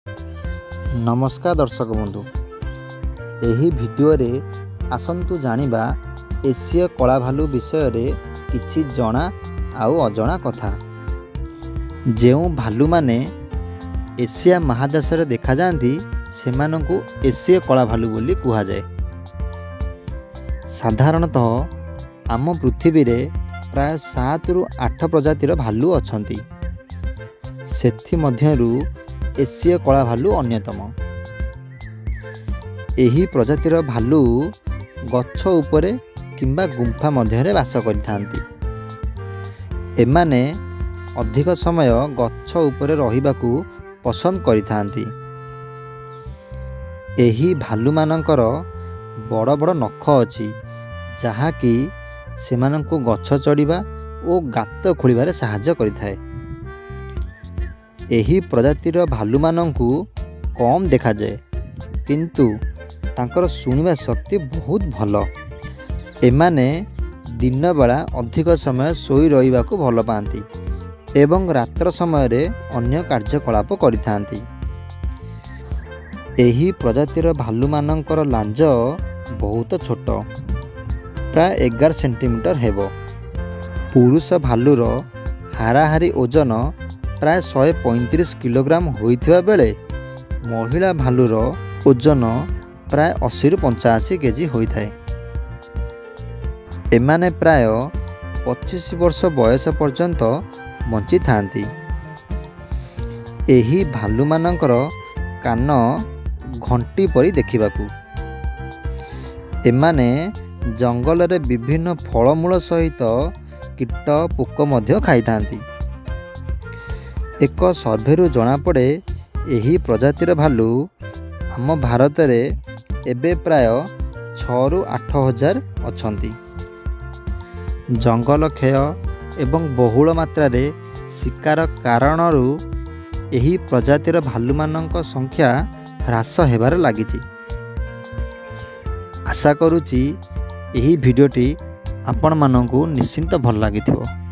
नमस्कार दर्शक बंधु, एही भिडियो रे आसंतु जानिबा एसीय कला भालू विषय रे किछि जଣା आउ अजଣା कथा। जेउ भालू माने एशिया महादेश रे देखा जाती सेमानंकु एसीय कला भालू बोली कुहा जाए। साधारणतः आम पृथ्वी रे प्राय 7 रु 8 प्रजातिर भालू अछंती। सेथि मध्यरु एसीय कला भालू अन्यतम। एही प्रजातिर भालू गछ उपरे किंबा गुंफा मध्यरे वास करिथांती। एमाने अधिक समय गछ उपरे रहिबाकू पसंद करिथांती। एही भालू मानकर बड़ बड़ नख अछि जहाँकि सेमानंकु गछ चढ़िबा ओ गात खोलिबारे सहायता करिथाए। एही प्रजातिर भालू मानंकु कम देखा जाए किंतु तांकर सुनिबा शक्ति बहुत भल। एमाने दिन बेला अधिक समय सोई रहिबाकू भल पाती एवं रात्र समय रे अन्य कार्यकलाप करिथांती। एही प्रजातिर भालू मानंकर लांज बहुत छोट, प्राय 11 सेंटीमीटर हेबो। पुरुष भालूर हाराहारी ओजन प्राय 135 किलोग्राम होइथिबा बेले महिला भालूर ओजन प्राय 80 रु 85 केजी होइथाए। एमाने प्राय 25 वर्ष बयस पर्यंत बंची थांती। एही भालू मानकर कान घंटी परी देखिबाकू। एमाने जंगल रे विभिन्न फलमूल सहित कीट पोक मध्य खाई थांती। एक सर्भेरु जना पड़े एही प्रजातिर भालू आम भारत रे एबे प्राय 6 रु 8 हजार अछंती। जंगल क्षय एवं बहुल मात्रा रे शिकार कारणरू एही प्रजातिर भालू मानक संख्या ह्रास हेबार लागिछि। आशा करूची एही भिडियोटी आपण मानकु निश्चिंत भल लागिथिबो।